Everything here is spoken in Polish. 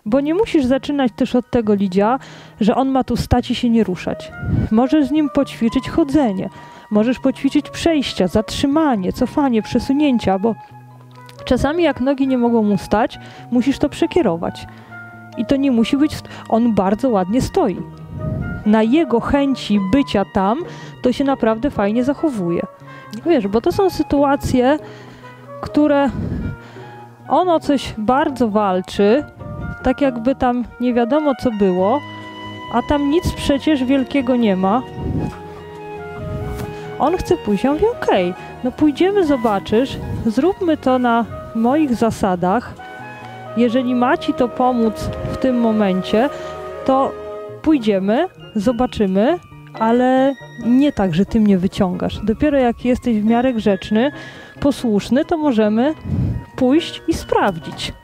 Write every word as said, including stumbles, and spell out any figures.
Bo nie musisz zaczynać też od tego lidzia, że on ma tu stać i się nie ruszać. Możesz z nim poćwiczyć chodzenie, możesz poćwiczyć przejścia, zatrzymanie, cofanie, przesunięcia, bo czasami jak nogi nie mogą mu stać, musisz to przekierować. I to nie musi być, on bardzo ładnie stoi. Na jego chęci bycia tam, to się naprawdę fajnie zachowuje. Wiesz, bo to są sytuacje, które on o coś bardzo walczy, tak jakby tam nie wiadomo co było, a tam nic przecież wielkiego nie ma. On chce pójść, ja mówię, okej, okay, no pójdziemy, zobaczysz, zróbmy to na moich zasadach. Jeżeli ma ci to pomóc w tym momencie, to pójdziemy, zobaczymy, ale nie tak, że ty mnie wyciągasz. Dopiero jak jesteś w miarę grzeczny, posłuszny, to możemy pójść i sprawdzić.